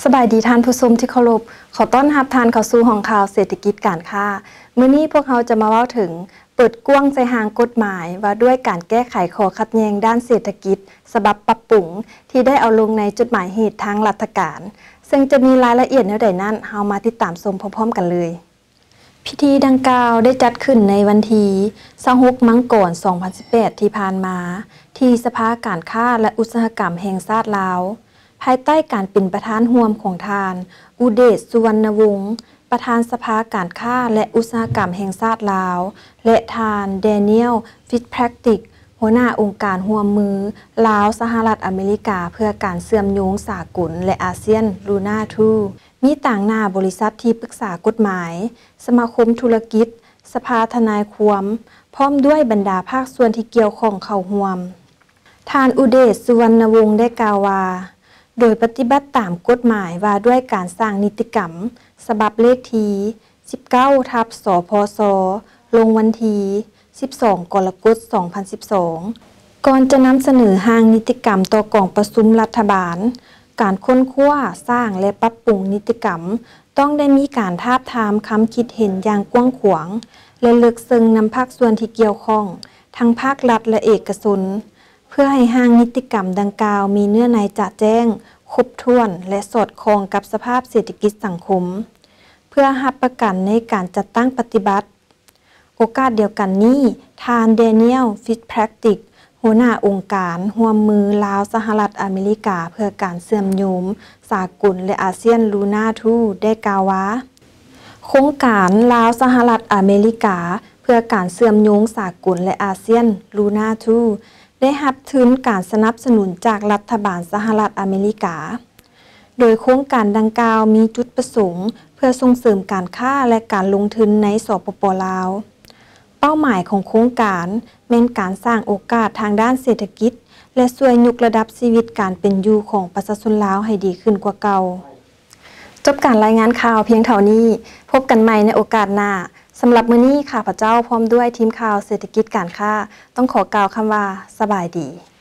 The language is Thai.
สบายดีท่านผู้ชมที่เคารพขอต้อนรับท่านเข้าสู่ห้องข่าวเศรษฐกิจการค้ามื้อนี้พวกเราจะมาเว้าถึงเปิดกว้างใจหางกฎหมายว่าด้วยการแก้ไขข้อขัดแย้งด้านเศรษฐกิจฉบับปรับปรุงที่ได้เอาลงในจดหมายเหตุทางราชการซึ่งจะมีรายละเอียดแนวใดนั้นเฮามาติดตามชมพร้อมๆกันเลยพิธีดังกล่าวได้จัดขึ้นในวันที่26 มังกร 2018 ที่ผ่านมาที่สภาการค้าและอุตสาหกรรมแห่งชาติลาวภายใต้การเป็นประธานร่วมของทานอุเดช สุวรรณวงศ์ประธานสภาการค้าและอุตสาหกรรมแห่งชาติลาวและทานแดเนียล ฟิตแพคติกหัวหน้าองค์การร่วมมือลาวสหรัฐอเมริกาเพื่อการเชื่อมโยงสากลและอาเซียนลูน่าทูมีต่างหน้าบริษัทที่ปรึกษากฎหมายสมาคมธุรกิจสภาทนายความพร้อมด้วยบรรดาภาคส่วนที่เกี่ยวข้องเข้าร่วมทานอุเดช สุวรรณวงศ์ได้กล่าวว่าโดยปฏิบัติตามกฎหมายว่าด้วยการสร้างนิติกรรมฉบับเลขที่ 19/สพศลงวันที่ 12 กรกฎาคม 2012 ก่อนจะนำเสนอห้างนิติกรรมต่อกองประชุมรัฐบาลการค้นคว้าสร้างและปรับปรุงนิติกรรมต้องได้มีการทาบทามคำคิดเห็นอย่างกว้างขวางและลึกซึ้งนำภาคส่วนที่เกี่ยวข้องทั้งภาครัฐและเอกชนเพื่อให้ห้างนิติกรรมดังกล่าวมีเนื้อในจะแจ้งครบถ้วนและสอดคล้องกับสภาพเศรษฐกิจสังคมเพื่อรับประกันในการจัดตั้งปฏิบัติโอกาสเดียวกันนี้ทานแดเนียล ฟิตแพคติกหัวหน้าองค์การร่วมมือลาวสหรัฐอเมริกาเพื่อการเชื่อมโยงสากลและอาเซียนลูน่าทูได้กล่าวว่าโครงการลาวสหรัฐอเมริกาเพื่อการเชื่อมโยงสากลและอาเซียนลูน่าทูได้รับทุนการสนับสนุนจากรัฐบาลสหรัฐอเมริกาโดยโครงการดังกล่าวมีจุดประสงค์เพื่อส่งเสริมการค้าและการลงทุนในสปป.ลาวเป้าหมายของโครงการเป็นการสร้างโอกาสทางด้านเศรษฐกิจและช่วยยกระดับชีวิตการเป็นอยู่ของประชาชนลาวให้ดีขึ้นกว่าเก่าจบการรายงานข่าวเพียงเท่านี้พบกันใหม่ในโอกาสหน้าสำหรับมื้อนี้ข้าพเจ้าพร้อมด้วยทีมข่าวเศรษฐกิจการค้าต้องขอกล่าวคำว่าสบายดี